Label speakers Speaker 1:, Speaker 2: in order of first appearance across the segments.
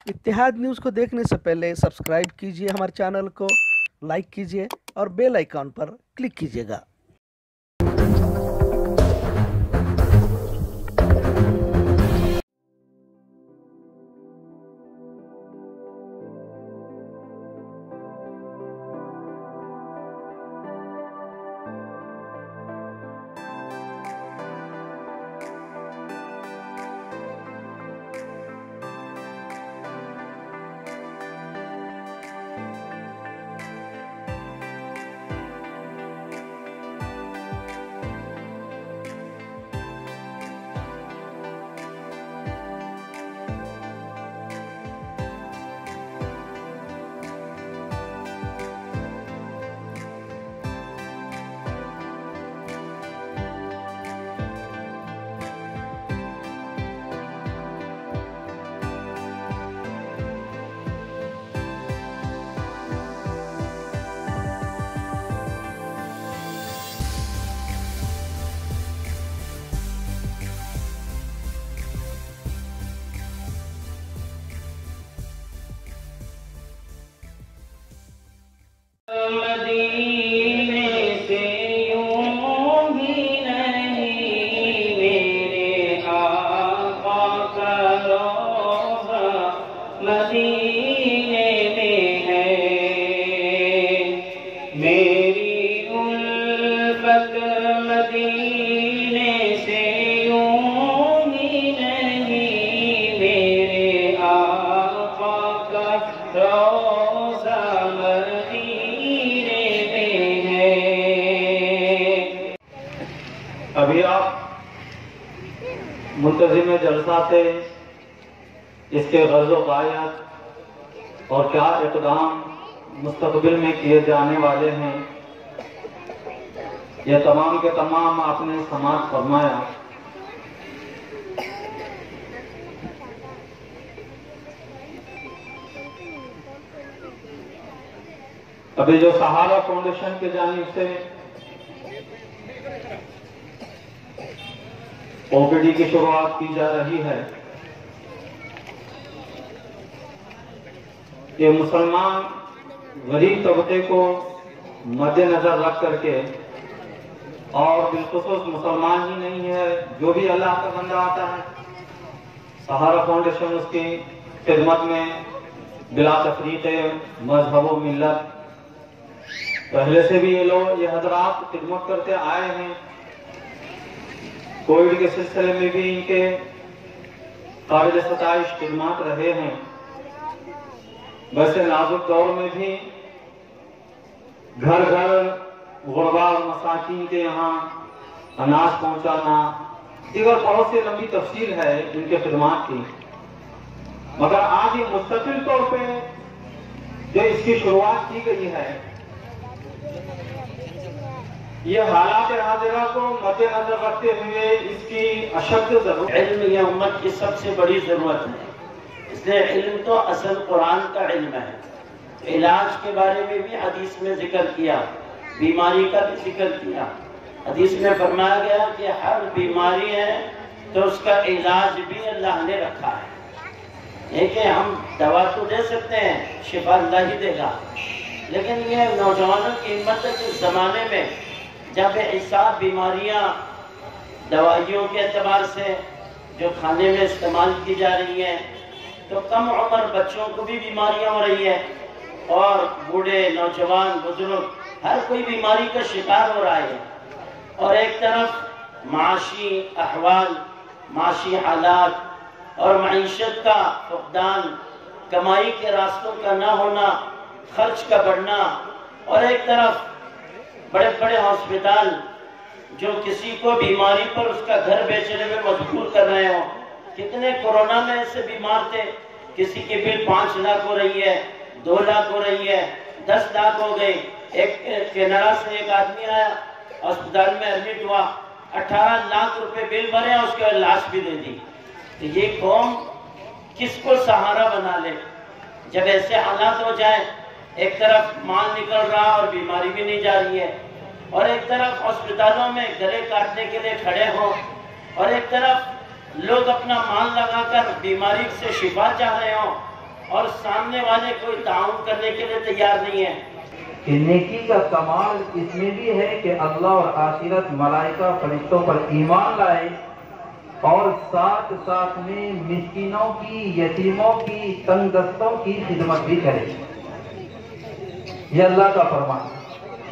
Speaker 1: इत्तेहाद news को देखने से पहले सब्सक्राइब कीजिए हमारे चैनल को, लाइक कीजिए और बेल आइकॉन पर क्लिक कीजिएगा।
Speaker 2: मदीने से यूं ही नहीं मेरे आका का रोज़ा मदीने में है। मेरी उल्फत मदीने से यूं ही नहीं मेरे आका का रोज़ा
Speaker 3: अभी आप मुंतज़िम जलसा से इसके ग़ज़ो गायत और क्या इक़दाम मुस्तक़बिल में किए जाने वाले हैं, ये तमाम के तमाम आपने समाअत फरमाया। अभी जो सहारा फाउंडेशन के जानिब से ओपीडी की शुरुआत की जा रही है, ये मुसलमान गरीब तबके को मद्देनजर रख करके, और बिलखुसूस मुसलमान ही नहीं है, जो भी अल्लाह का बंदा आता है, सहारा फाउंडेशन उसकी खिदमत में बिला तफरीक मजहब व मिल्लत पहले से भी ये हजरात खिदमत करते आए हैं। कोविड के सिलसिले में भी इनके काबिल सताइश खिदमत रहे हैं। वैसे नाजुक दौर में भी घर घर गुरबा और मसाकीन के यहाँ अनाज पहुंचाना, दीगर बहुत सी लंबी तफसील है इनके खिदमत की, मगर आज ये मुस्तकिल तौर पे जो इसकी शुरुआत की गई है, ये हालात हाजिरा को मद्देनजर रखते हुए इसकी अशद जरूरत।
Speaker 2: इल्म ये उम्मत की सबसे बड़ी जरूरत है, इसलिए इल्म तो असल कुरान का इल्म है। इलाज के बारे में भी हदीस में जिक्र किया, बीमारी का भी जिक्र किया। हदीस में फरमाया गया कि हर बीमारी है तो उसका इलाज भी अल्लाह ने रखा है। ये कि हम दवा तो दे सकते हैं, शिफा अल्लाह ही देगा, लेकिन ये नौजवानों की हिम्मत है कि ज़माने में जब ऐसा बीमारियां दवाइयों के एतबार से जो खाने में इस्तेमाल की जा रही हैं, तो कम उम्र बच्चों को भी बीमारियां हो रही है, और बूढ़े नौजवान बुजुर्ग हर कोई बीमारी का शिकार हो रहा है। और एक तरफ माशी अहवाल, माशी हालात और मईशत का फुकदान, कमाई के रास्तों का ना होना, खर्च का बढ़ना, और एक तरफ बड़े बड़े हॉस्पिटल जो किसी को बीमारी पर उसका घर बेचने में मजबूर कर रहे हो। कितने कोरोना में ऐसे बीमार थे, किसी की बिल 5 लाख हो रही है, 2 लाख हो रही है, 10 लाख हो गई। एक कनाडा से एक आदमी आया, अस्पताल में एडमिट हुआ, 18 लाख रुपए बिल भरे, उसके लाश भी दे दी। तो ये कौम किसको सहारा बना ले जब ऐसे हालात हो जाए? एक तरफ माल निकल रहा और बीमारी भी नहीं जा रही है, और एक तरफ अस्पतालों में गले काटने के लिए खड़े हों, और एक तरफ लोग अपना माल लगाकर बीमारी से शिफा चाह रहे हों, اور سامنے والے کوئی تعاون کرنے کے لیے تیار نہیں ہے.
Speaker 3: کہ نیکی کا کمال اس میں بھی ہے کہ اللہ اور آخرت، ملائکہ، فرشتوں پر ایمان لائے اور ساتھ ساتھ میں مسکینوں کی، یتیموں کی، تنگ دستوں کی خدمت بھی کرے. یہ اللہ کا فرمان ہے.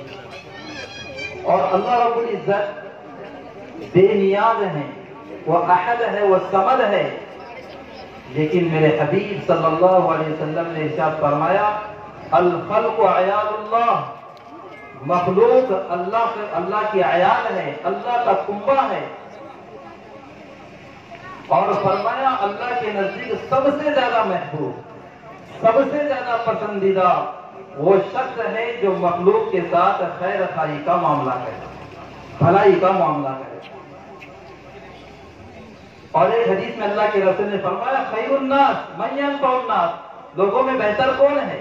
Speaker 3: اور اللہ رب العزت بے نیاز ہیں، وہ احد ہے، وہ صمد ہے. لیکن میرے حبیب صلی اللہ علیہ وسلم نے ارشاد فرمایا الخلق عیال اللہ، مخلوق اللہ کی عیال ہے، اللہ کا کنبہ ہے. اور فرمایا اللہ کے نزدیک سب سے زیادہ محبوب، سب سے زیادہ پسندیدہ وہ شخص ہے جو مخلوق کے ساتھ خیر خواہی کا معاملہ کرے، بھلائی کا معاملہ کرے. اور ایک حدیث میں اللہ کے رسول نے فرمایا خیر الناس من ينفع الناس، لوگوں میں بہتر کون ہے؟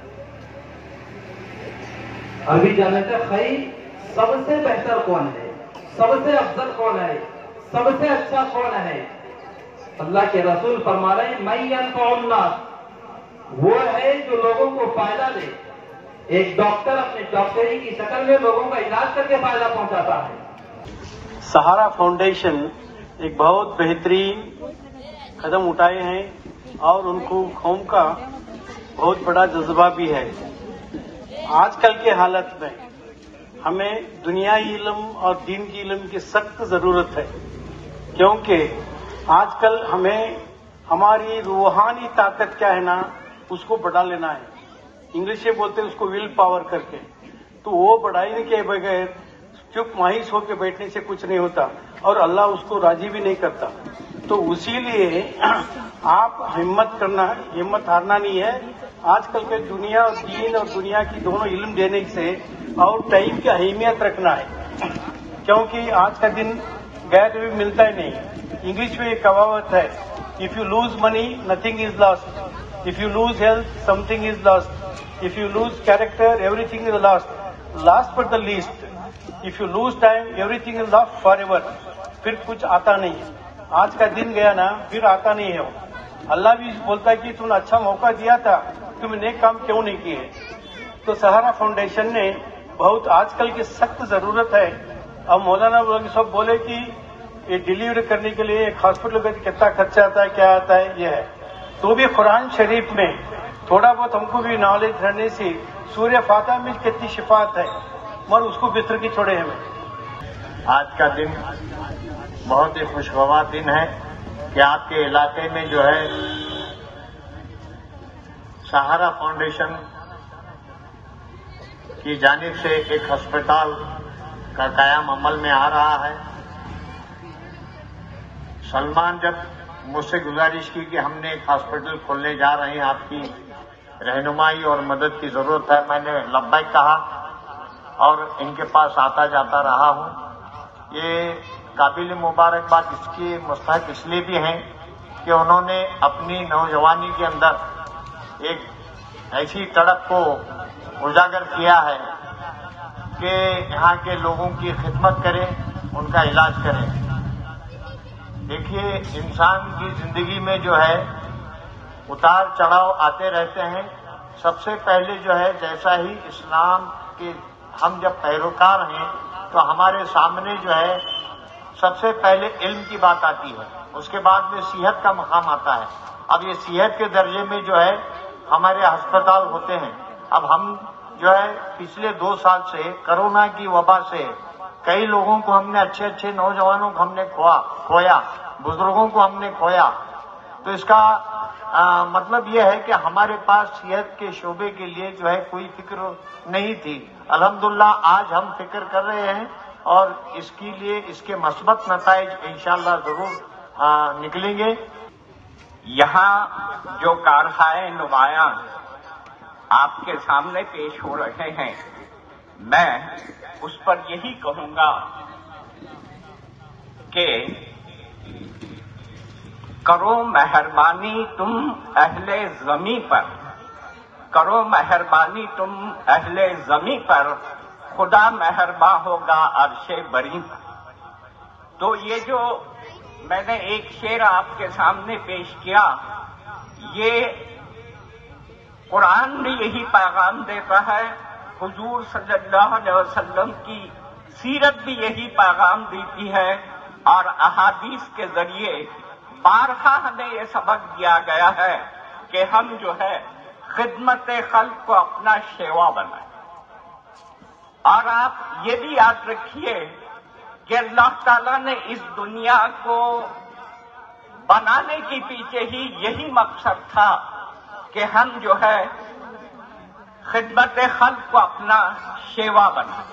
Speaker 3: عربی جاننے سے خیر سب سے بہتر کون ہے، سب سے افضل کون ہے، سب سے اچھا کون ہے؟ اللہ کے رسول فرما رہے ہیں من ينفع الناس، وہ ہے جو لوگوں کو فائدہ دے. ایک ڈاکٹر اپنے ڈاکٹری کی شکل میں لوگوں کا علاج کر کے فائدہ پہنچاتا ہے.
Speaker 4: سہارا فاؤنڈیشن ایک بہت بہترین قدم اٹھائے ہیں اور ان کو قوم کا بہت بڑا جذبہ بھی ہے. آج کل کے حالت میں ہمیں دنیائی علم اور دین کی علم کی سخت ضرورت ہے، کیونکہ آج کل ہمیں ہماری روحانی طاقت کیا ہے نا اس کو بڑھا لینا ہے. انگلش میں بولتے ہیں اس کو ول پاور کر کے. تو وہ بڑھانے کے بغیر چپ مایوس ہو کے بیٹھنے سے کچھ نہیں ہوتا اور اللہ اس کو راضی بھی نہیں کرتا. تو اسی لیے آپ ہمت ہارنا نہیں ہے. آج کل کے دنیا اور دین اور دنیا کی دونوں علم دینے سے اور ٹائم کی اہمیت رکھنا ہے، کیونکہ آج کا دن گیا تو بھی ملتا ہی نہیں. انگلش میں ایک کہاوت ہے if you lose money nothing is lost, if you lose health something is lost, if you lose character everything is lost but the least, if you lose time everything is lost forever. پھر کچھ آتا نہیں ہے. آج کا دن گیا نا پھر آتا نہیں ہے. اللہ بھی بولتا ہے کہ تم نے اچھا موقع دیا تھا، تم نے نیک کام کیوں نہیں کیے. تو سہارا فاؤنڈیشن نے بہت آج کل کی سخت ضرورت ہے. اب مولانا صاحب بولے کہ یہ ڈیلیوری کرنے کے لیے ایک ہاسپٹل کا کتنا خرچہ آتا ہے، کیا آتا ہے، یہ ہے. تو بھی قرآن شریف میں تھوڑا بہت ہم کو بھی نالج رہنے سے سورہ فاتحہ میں کتنی شفاعت ہے، مگر اس کو بستر کی چھوڑے ہمیں.
Speaker 5: آج کا دن بہت ہی خوشگوار دن ہے کہ آپ کے علاقے میں جو ہے سہارا فاؤنڈیشن کی جانب سے ایک ہسپتال کا قیام عمل میں آ رہا ہے. سلمان جب مجھ سے گزارش کی کہ ہم نے ایک ہاسپٹل کھولنے جا رہے ہیں، آپ کی رہنمائی اور مدد کی ضرورت ہے، میں نے لبیک کہا اور ان کے پاس آتا جاتا رہا ہوں. یہ قابل مبارکباد اس کی مستحق اس لیے بھی ہیں کہ انہوں نے اپنی نوجوانی کے اندر ایک ایسی تڑپ کو اجاگر کیا ہے کہ یہاں کے لوگوں کی خدمت کریں، ان کا علاج کریں. دیکھیے انسان کی زندگی میں جو ہے اتار چڑھاؤ آتے رہتے ہیں. سب سے پہلے جو ہے جیسا ہی اسلام کے ہم جب پیروکار ہیں تو ہمارے سامنے جو ہے سب سے پہلے علم کی بات آتی ہے، اس کے بعد میں صحت کا مقام آتا ہے. اب یہ صحت کے درجے میں جو ہے ہمارے ہسپتال ہوتے ہیں. اب ہم جو ہے پچھلے 2 سال سے کرونا کی وبا سے کئی لوگوں کو ہم نے اچھے نوجوانوں کو ہم نے کھویا، بزرگوں کو ہم نے کھویا. تو اس کا مطلب یہ ہے کہ ہمارے پاس صحت کے شعبے کے لیے جو ہے کوئی فکر نہیں تھی. الحمدللہ آج ہم فکر کر رہے ہیں اور اس کے لیے اس کے مثبت نتائج انشاءاللہ ضرور نکلیں گے.
Speaker 6: یہاں جو کارخانے نمایاں آپ کے سامنے پیش ہو رہے ہیں، میں اس پر یہی کہوں گا کہ کرو مہربانی تم اہل زمیں پر، کرو مہربانی تم اہل زمیں پر، خدا مہرباں ہوگا عرش بری پر. تو یہ جو میں نے ایک شعر آپ کے سامنے پیش کیا، یہ कुरान भी यही पैगाम देता है, हुजूर सल्लल्लाहु अलैहि वसल्लम की सीरत भी यही पैगाम देती है, और अहादीस के जरिए बारहा हमें ये सबक दिया गया है कि हम जो है खिदमत खल्क को अपना शेवा बनाएं। और आप ये भी याद रखिए कि अल्लाह ताला ने इस दुनिया को बनाने के पीछे ही यही मकसद था कि हम जो है खिदमत खल्क को अपना शेवा बनाएं।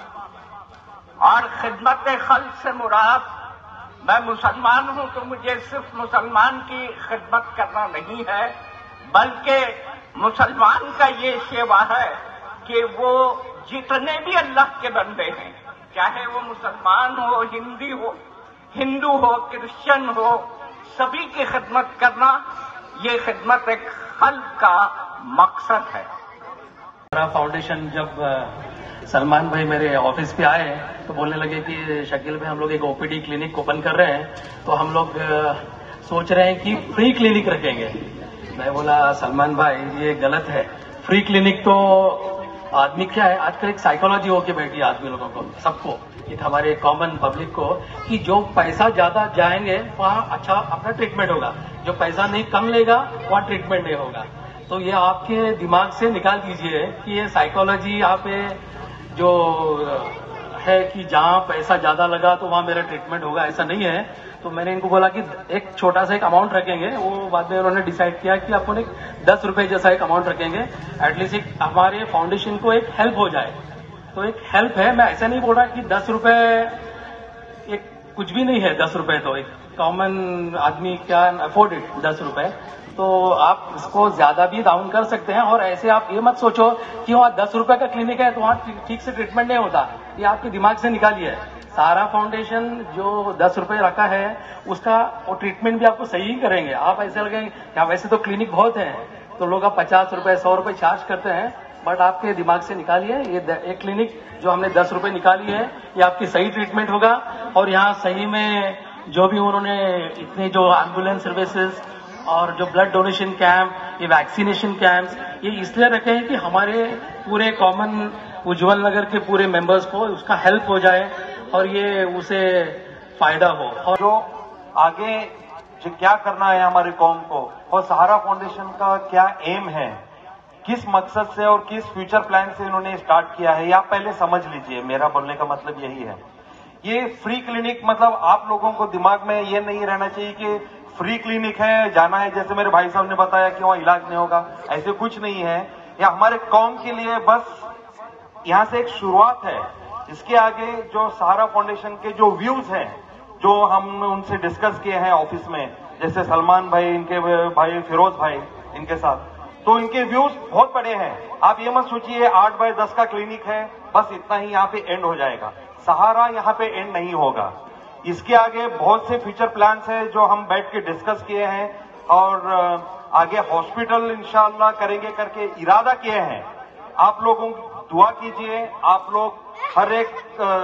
Speaker 6: और खिदमत खल्क से मुराद, मैं मुसलमान हूं तो मुझे सिर्फ मुसलमान की खिदमत करना नहीं है, बल्कि मुसलमान का ये शेवा है कि वो जितने भी अल्लाह के बंदे हैं, चाहे वो मुसलमान हो, हिंदू हो, क्रिश्चियन हो, सभी की खिदमत करना, ये खिदमत एक खल्क का मकसद है।
Speaker 7: हमारा फाउंडेशन जब सलमान भाई मेरे ऑफिस पे आए तो बोलने लगे कि शकील भाई हम लोग एक ओपीडी क्लिनिक ओपन कर रहे हैं, तो हम लोग सोच रहे हैं कि फ्री क्लिनिक रखेंगे। मैं बोला सलमान भाई ये गलत है, फ्री क्लिनिक तो आदमी क्या है आजकल एक साइकोलॉजी होके बैठी है आदमी लोगों को, सबको, एक हमारे कॉमन पब्लिक को, कि जो पैसा ज्यादा जाएंगे वहाँ अच्छा अपना ट्रीटमेंट होगा, जो पैसा नहीं कम लेगा वहाँ ट्रीटमेंट नहीं होगा। तो ये आपके दिमाग से निकाल दीजिए कि ये साइकोलॉजी यहाँ पे जो है कि जहाँ पैसा ज्यादा लगा तो वहाँ मेरा ट्रीटमेंट होगा, ऐसा नहीं है। तो मैंने इनको बोला कि एक छोटा सा एक अमाउंट रखेंगे, वो बाद में उन्होंने डिसाइड किया कि अपन एक 10 रुपए जैसा एक अमाउंट रखेंगे, एटलीस्ट एक हमारे फाउंडेशन को एक हेल्प हो जाए। तो एक हेल्प है, मैं ऐसा नहीं बोल रहा कि 10 रुपए एक कुछ भी नहीं है, 10 रुपए तो एक कॉमन आदमी कैन अफोर्ड इट 10 रुपए, तो आप इसको ज्यादा भी डाउन कर सकते हैं। और ऐसे आप ये मत सोचो कि वहाँ 10 रुपए का क्लिनिक है तो वहाँ ठीक से ट्रीटमेंट नहीं होता, ये आपके दिमाग से निकालिए। सारा फाउंडेशन जो 10 रुपए रखा है उसका वो ट्रीटमेंट भी आपको सही ही करेंगे। आप ऐसे लगेंगे क्या, वैसे तो क्लिनिक बहुत है तो लोग 50 रुपए 100 रुपए चार्ज करते हैं, बट आपके दिमाग से निकालिए ये एक क्लिनिक जो हमने 10 रुपए निकाली है, ये आपकी सही ट्रीटमेंट होगा। और यहाँ सही में जो भी उन्होंने इतने जो एम्बुलेंस सर्विसेज और जो ब्लड डोनेशन कैंप, ये वैक्सीनेशन कैंप्स, ये इसलिए रखे हैं कि हमारे पूरे कॉमन उज्जवल नगर के पूरे मेंबर्स को उसका हेल्प हो जाए और ये उसे फायदा हो।
Speaker 8: और जो आगे जो क्या करना है हमारी कौम को, और सहारा फाउंडेशन का क्या एम है, किस मकसद से और किस फ्यूचर प्लान से इन्होंने स्टार्ट किया है, ये आप पहले समझ लीजिए। मेरा बोलने का मतलब यही है, ये फ्री क्लिनिक मतलब आप लोगों को दिमाग में ये नहीं रहना चाहिए कि फ्री क्लिनिक है, जाना है, जैसे मेरे भाई साहब ने बताया कि वहां इलाज नहीं होगा, ऐसे कुछ नहीं है। या हमारे कौम के लिए बस यहां से एक शुरुआत है। इसके आगे जो सहारा फाउंडेशन के जो व्यूज हैं, जो हम उनसे डिस्कस किए हैं ऑफिस में, जैसे सलमान भाई, इनके भाई फिरोज भाई, इनके साथ, तो इनके व्यूज बहुत बड़े हैं। आप ये मत सोचिए 8 बाय 10 का क्लिनिक है बस इतना ही यहाँ पे एंड हो जाएगा। सहारा यहाँ पे एंड नहीं होगा, इसके आगे बहुत से फ्यूचर प्लान्स हैं जो हम बैठ के डिस्कस किए हैं, और आगे हॉस्पिटल इंशाअल्लाह करेंगे करके इरादा किए हैं। आप लोगों दुआ कीजिए, आप लोग हर एक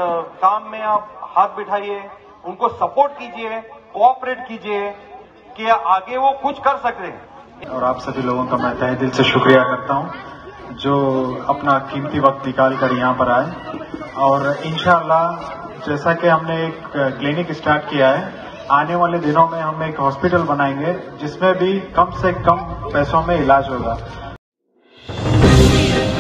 Speaker 8: काम में आप हाथ बिठाइए, उनको सपोर्ट कीजिए, कोऑपरेट कीजिए कि आगे वो कुछ कर सकें।
Speaker 9: और आप सभी लोगों का मैं तहे दिल से शुक्रिया करता हूं जो अपना कीमती वक्त निकाल कर यहाँ पर आए। और इंशाअल्लाह जैसा कि हमने एक क्लिनिक स्टार्ट किया है, आने वाले दिनों में हम एक हॉस्पिटल बनाएंगे जिसमें भी कम से कम पैसों में इलाज होगा।